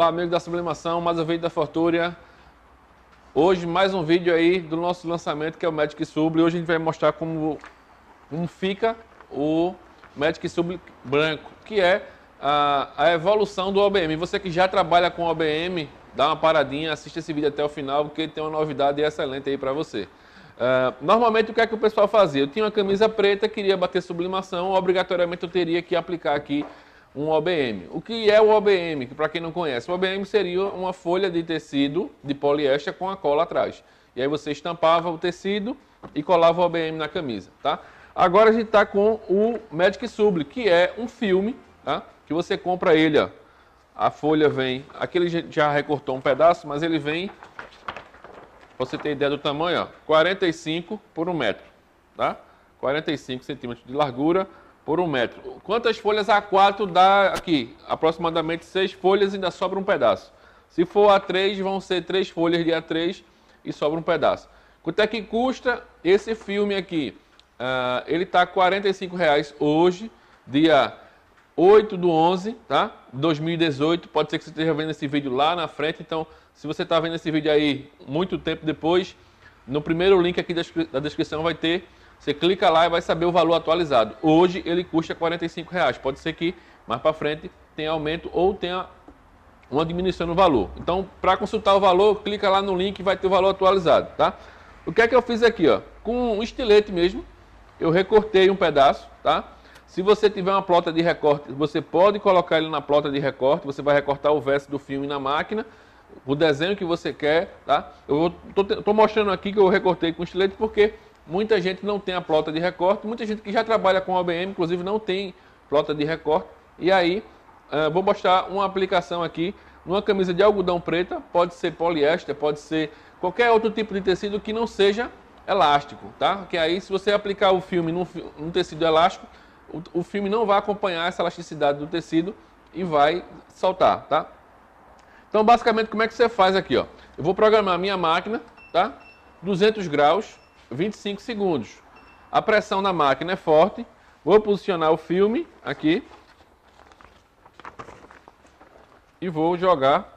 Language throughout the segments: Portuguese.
Olá, amigo da Sublimação, mais um vídeo da Fortúria. Hoje, mais um vídeo aí do nosso lançamento, que é o Magic Subli. Hoje a gente vai mostrar como fica o Magic Subli branco, que é a evolução do OBM. Você que já trabalha com OBM, dá uma paradinha, assista esse vídeo até o final, porque tem uma novidade excelente aí para você. Normalmente, o que é que o pessoal fazia? Eu tinha uma camisa preta, queria bater sublimação, obrigatoriamente eu teria que aplicar aqui um OBM. O que é o OBM? Para quem não conhece, o OBM seria uma folha de tecido de poliéster com a cola atrás. E aí você estampava o tecido e colava o OBM na camisa, tá? Agora a gente está com o Magic Subli, que é um filme, tá? Que você compra ele, ó. A folha vem, aqui ele já recortou um pedaço, mas ele vem, pra você ter ideia do tamanho, ó, 45 por 1 metro, tá? 45 centímetros de largura por 1 metro. Quantas folhas A4 dá aqui? Aproximadamente 6 folhas e ainda sobra um pedaço. Se for A3, vão ser 3 folhas de A3 e sobra um pedaço. Quanto é que custa esse filme aqui? Ele está R$ 45,00 hoje, dia 8/11, tá? 2018. Pode ser que você esteja vendo esse vídeo lá na frente. Então, se você está vendo esse vídeo aí muito tempo depois, no primeiro link aqui da descrição vai ter. Você clica lá e vai saber o valor atualizado. Hoje ele custa R$ 45,00. Pode ser que mais para frente tenha aumento ou tenha uma diminuição no valor. Então, para consultar o valor, clica lá no link e vai ter o valor atualizado, tá? O que é que eu fiz aqui, ó? Com um estilete mesmo, eu recortei um pedaço, tá? Se você tiver uma plota de recorte, você pode colocar ele na plota de recorte. Você vai recortar o verso do filme na máquina, o desenho que você quer, tá? Eu tô mostrando aqui que eu recortei com estilete porque muita gente não tem a plota de recorte, muita gente que já trabalha com OBM, inclusive, não tem plota de recorte. E aí, vou mostrar uma aplicação aqui, numa camisa de algodão preta, pode ser poliéster, pode ser qualquer outro tipo de tecido que não seja elástico, tá? Que aí, se você aplicar o filme num tecido elástico, o filme não vai acompanhar essa elasticidade do tecido e vai soltar, tá? Então, basicamente, como é que você faz aqui, ó? Eu vou programar a minha máquina, tá? 200 graus, 25 segundos. A pressão na máquina é forte. Vou posicionar o filme aqui. E vou jogar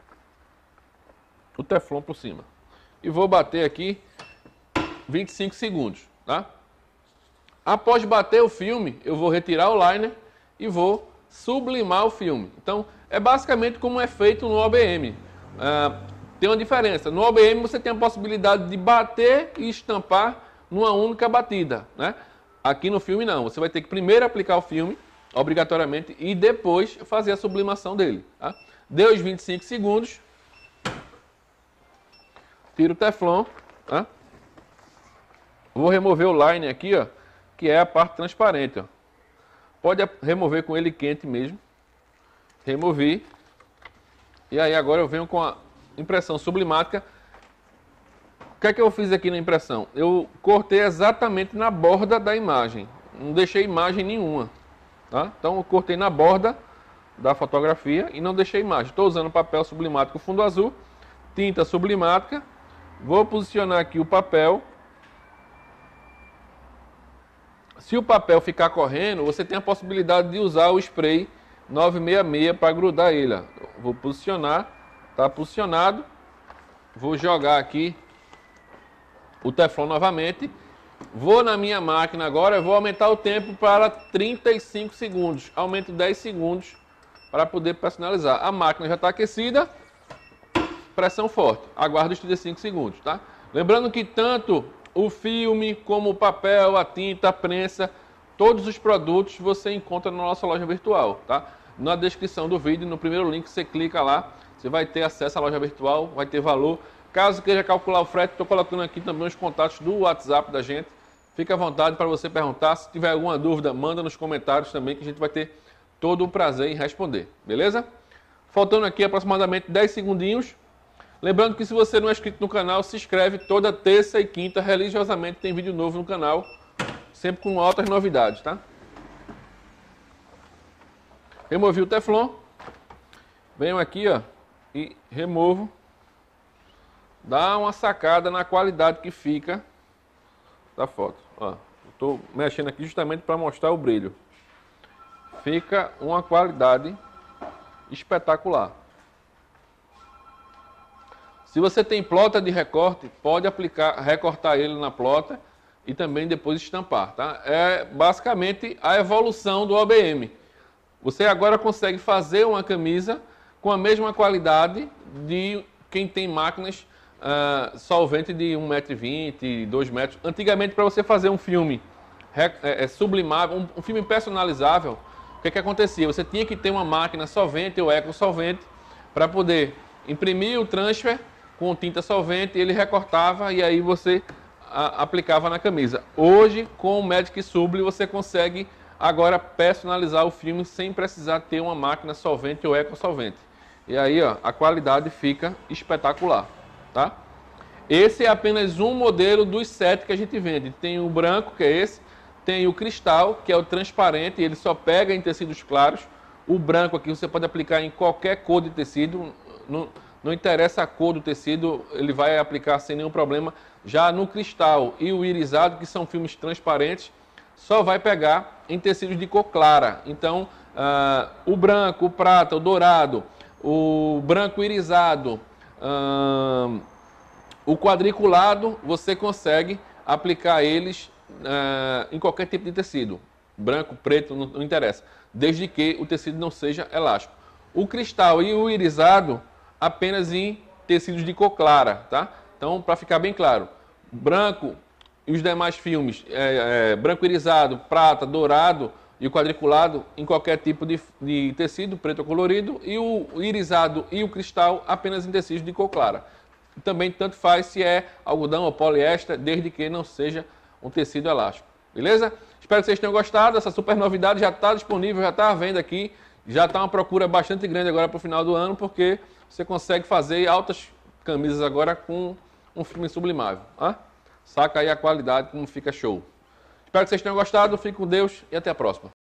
o Teflon por cima. E vou bater aqui 25 segundos, tá? Após bater o filme, eu vou retirar o liner e vou sublimar o filme. Então, é basicamente como é feito no OBM. Tem uma diferença. No OBM você tem a possibilidade de bater e estampar numa única batida, né? Aqui no filme não. Você vai ter que primeiro aplicar o filme, obrigatoriamente, e depois fazer a sublimação dele, tá? Deu os 25 segundos. Tiro o Teflon, tá? Vou remover o liner aqui, ó, que é a parte transparente, ó. Pode remover com ele quente mesmo. Removi. E aí agora eu venho com a impressão sublimática. O que é que eu fiz aqui na impressão? Eu cortei exatamente na borda da imagem. Não deixei imagem nenhuma, tá? Então eu cortei na borda da fotografia e não deixei imagem. Estou usando papel sublimático fundo azul, tinta sublimática. Vou posicionar aqui o papel. Se o papel ficar correndo, você tem a possibilidade de usar o spray 966 para grudar ele, ó. Vou posicionar, está posicionado. Vou jogar aqui o Teflon novamente. Vou na minha máquina agora, eu vou aumentar o tempo para 35 segundos. Aumento 10 segundos para poder personalizar. A máquina já está aquecida, pressão forte. Aguardo os 35 segundos, tá? Lembrando que tanto o filme, como o papel, a tinta, a prensa, todos os produtos você encontra na nossa loja virtual, tá? Na descrição do vídeo, no primeiro link, você clica lá, você vai ter acesso à loja virtual, vai ter valor. Caso queira calcular o frete, estou colocando aqui também os contatos do WhatsApp da gente. Fique à vontade para você perguntar. Se tiver alguma dúvida, manda nos comentários também, que a gente vai ter todo o prazer em responder, beleza? Faltando aqui aproximadamente 10 segundinhos. Lembrando que se você não é inscrito no canal, se inscreve. Toda terça e quinta, religiosamente, tem vídeo novo no canal. Sempre com altas novidades, tá? Removi o Teflon. Venho aqui, ó, e removo. Dá uma sacada na qualidade que fica da foto. Ó, estou mexendo aqui justamente para mostrar o brilho. Fica uma qualidade espetacular. Se você tem plotter de recorte, pode aplicar, recortar ele na plotter e também depois estampar, tá? É basicamente a evolução do OBM. Você agora consegue fazer uma camisa com a mesma qualidade de quem tem máquinas solvente de 1,20 m, 2 metros. Antigamente, para você fazer um filme sublimável, um filme personalizável, o que acontecia? Você tinha que ter uma máquina solvente ou eco-solvente para poder imprimir o transfer com tinta solvente, ele recortava e aí você aplicava na camisa. Hoje, com o Magic Subli, você consegue agora personalizar o filme sem precisar ter uma máquina solvente ou eco-solvente. E aí, ó, a qualidade fica espetacular, tá? Esse é apenas um modelo dos 7 que a gente vende. Tem o branco, que é esse, tem o cristal, que é o transparente, ele só pega em tecidos claros. O branco aqui você pode aplicar em qualquer cor de tecido, não interessa a cor do tecido, ele vai aplicar sem nenhum problema. Já no cristal e o irisado, que são filmes transparentes, só vai pegar em tecidos de cor clara. Então, o branco, o prata, o dourado, o branco irisado, o quadriculado, você consegue aplicar eles em qualquer tipo de tecido. Branco, preto, não interessa. Desde que o tecido não seja elástico. O cristal e o irisado, apenas em tecidos de cor clara, tá? Então, para ficar bem claro, branco e os demais filmes, branco irisado, prata, dourado e o quadriculado em qualquer tipo de tecido, preto ou colorido, e o irisado e o cristal apenas em tecidos de cor clara. Também tanto faz se é algodão ou poliéster, desde que não seja um tecido elástico. Beleza? Espero que vocês tenham gostado. Essa super novidade já está disponível, já está à venda aqui. Já está uma procura bastante grande agora para o final do ano, porque você consegue fazer altas camisas agora com um filme sublimável. Tá? Saca aí a qualidade, como fica show. Espero que vocês tenham gostado. Fique com Deus e até a próxima.